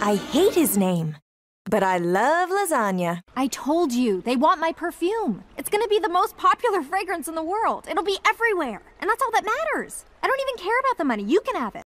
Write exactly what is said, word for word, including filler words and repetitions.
I hate his name, but I love lasagna. I told you, they want my perfume. It's gonna be the most popular fragrance in the world. It'll be everywhere, and that's all that matters. I don't even care about the money. You can have it.